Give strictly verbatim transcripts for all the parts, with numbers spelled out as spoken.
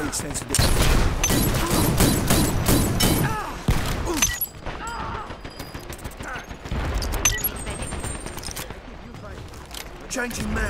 Heartbeat sensitive. Changing mag.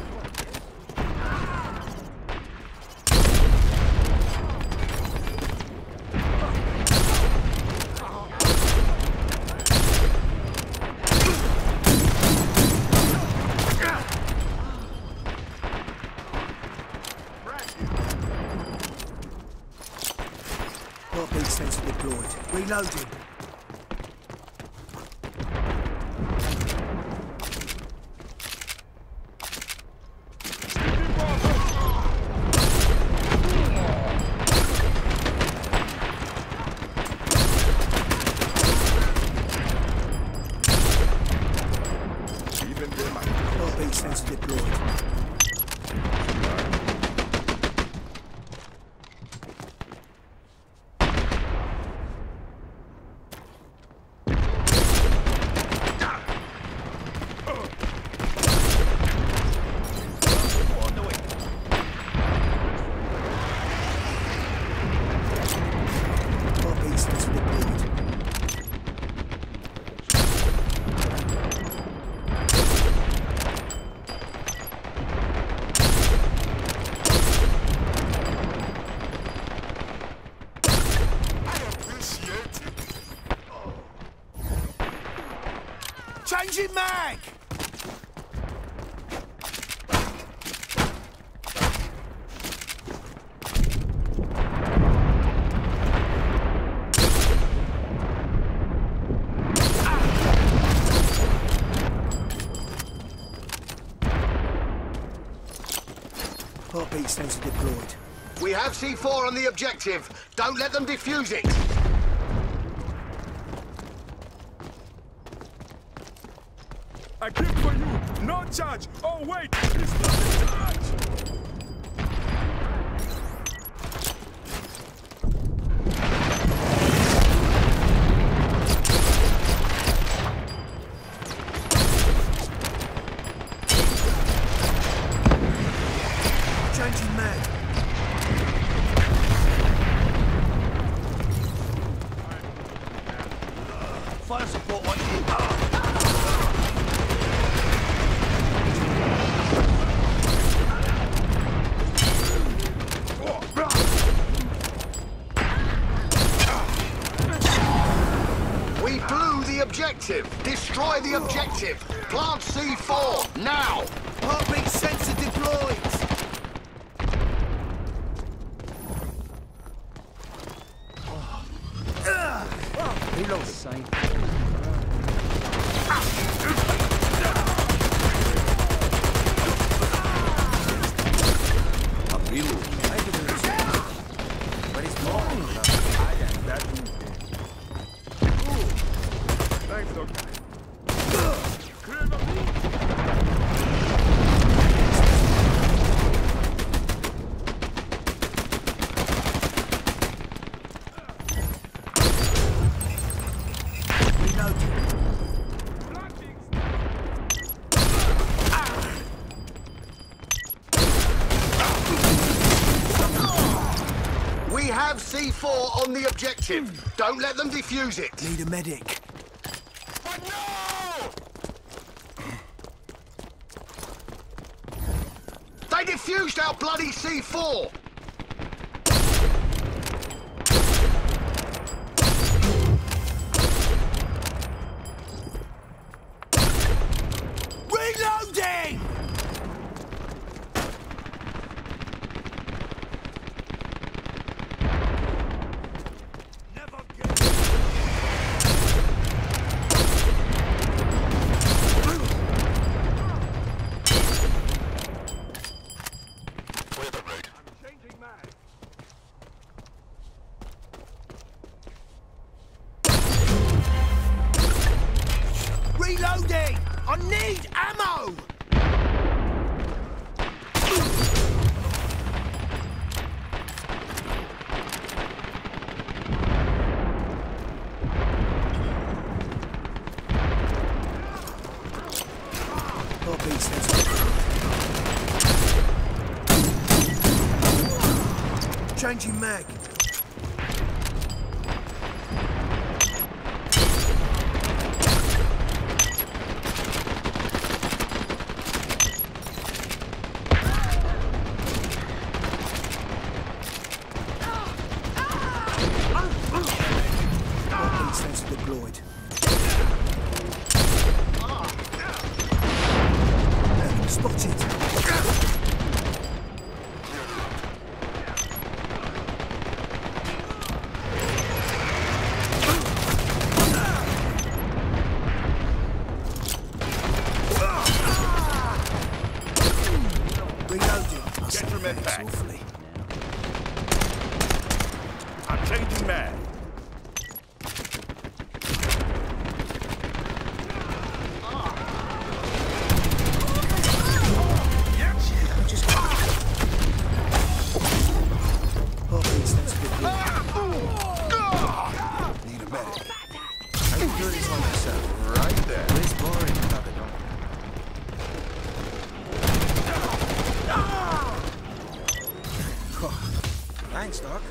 Heartbeat sensor deployed. Reloading. Heartbeat sensor deployed. Heartbeat sensor deployed. Changing mag! Heartbeat sensor deployed. We have C four on the objective. Don't let them defuse it. I came for you! No charge! Oh wait! It's not a charge! Changing mag. Fire support on you. We blew the objective. Destroy the objective. Plant C four now. Heartbeat sensor deployed. Reload the same. But it's more. I am that. Thanks, Doctor. Clear the We have C four on the objective. Don't let them defuse it. Need a medic. But no! They defused our bloody C four. Reloading! Clear the road. Changing mag. Heartbeat sensor deployed. Enemy spotted. Reloading. Get your men back. Awfully. I'm changing mag. Heartbeat sensor deployed. Need a medic. How you doing this on yourself? Right there. It's boring without the dog. Thanks, Doc.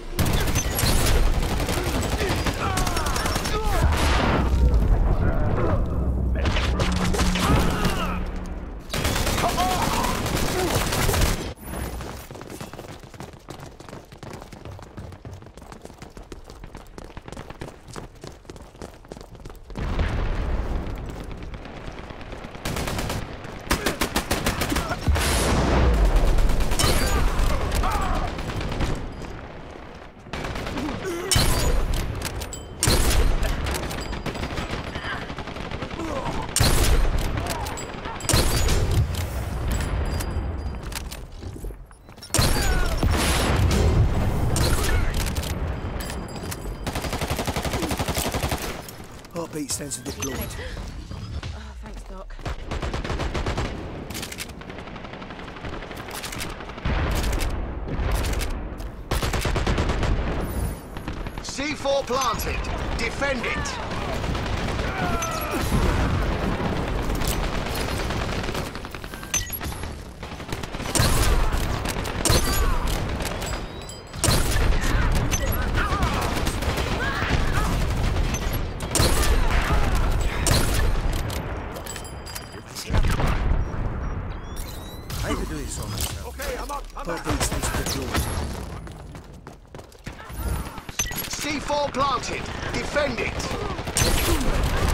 Heartbeat sensor deployed. Oh, thanks, Doc. C four planted. Defend it. How you doing this on yourself? Okay, I'm up. I'm up. Heartbeat sensor deployed. C four planted. Defend it.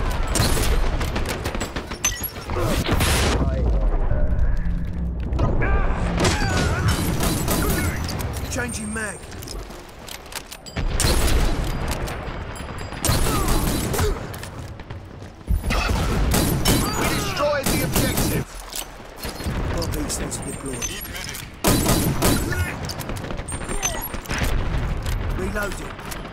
Changing mag. We destroyed the objective. Heartbeat sensor deployed. Reloading.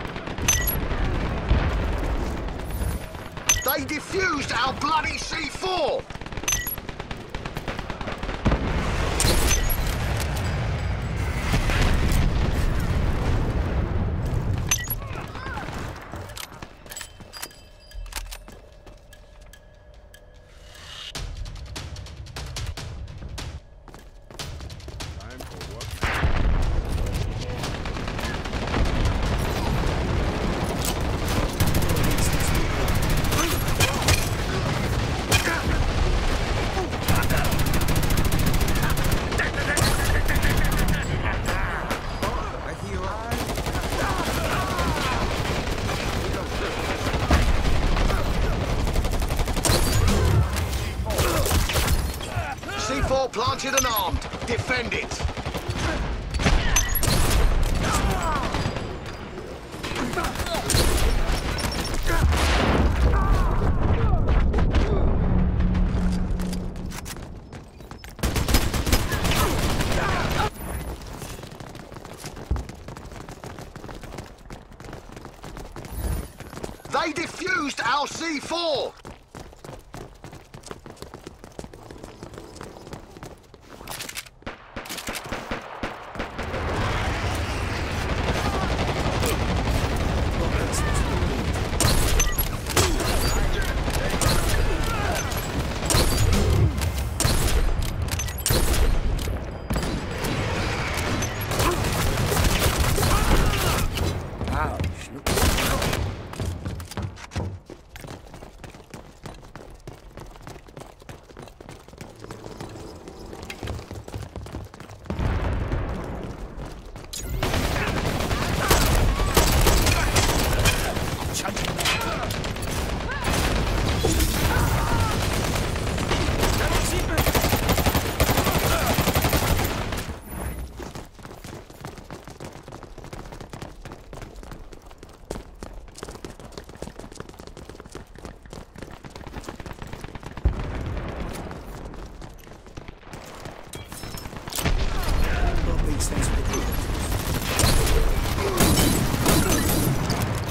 They defused our bloody C four. Time for work. I hear you are. C four planted and armed. Defend it. They defused our C four.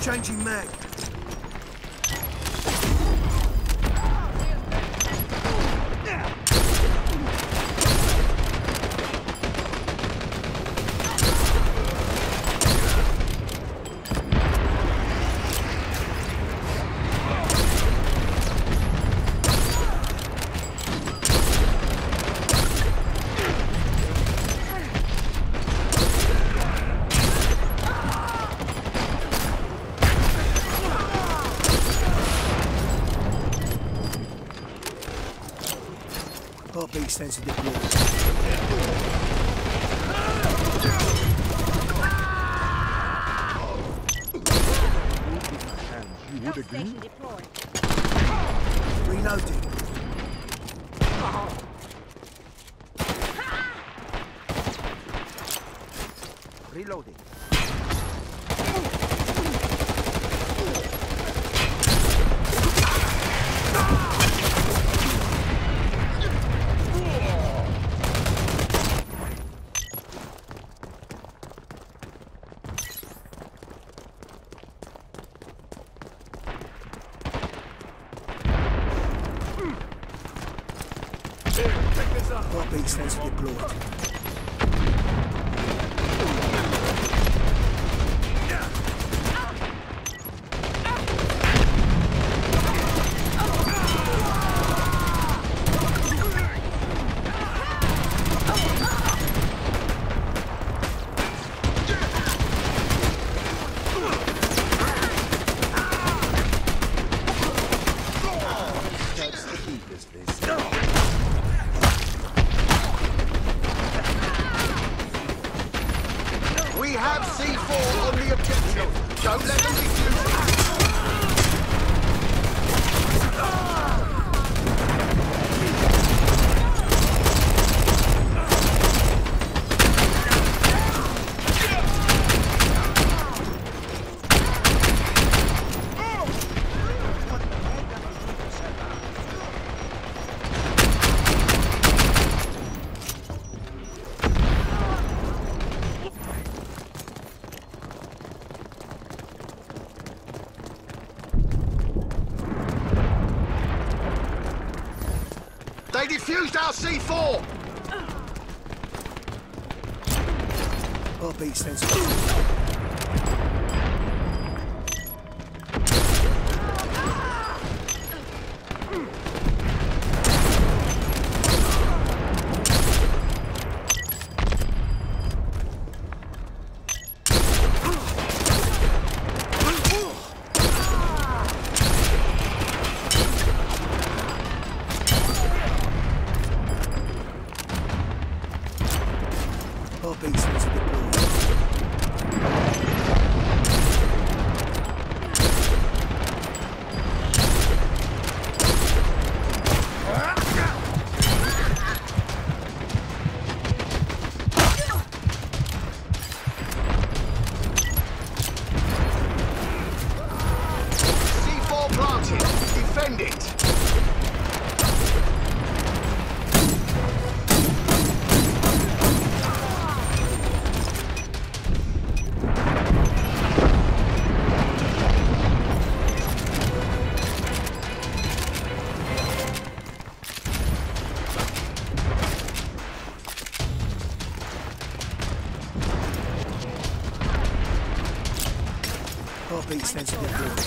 Changing mag. Heartbeat sensor deployed. You would agree? Station deployed. Reloading. Reloading. Heartbeat sensor deployed. We have C four on the objective. Don't let them defuse it. They defused our C four! Heartbeat sensor deployed. Heartbeat sensor deployed. C four planted. Defend it. Heartbeat sensor deployed.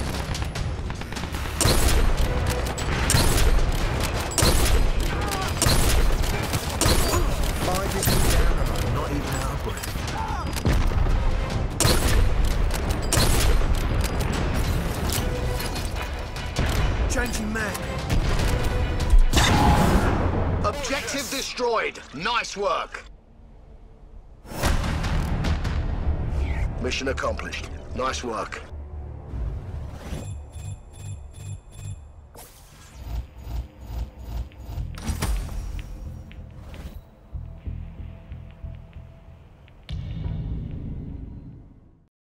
Five is down and I'm not even out of breath. Changing mag. Objective destroyed. Nice work. Mission accomplished. Nice work.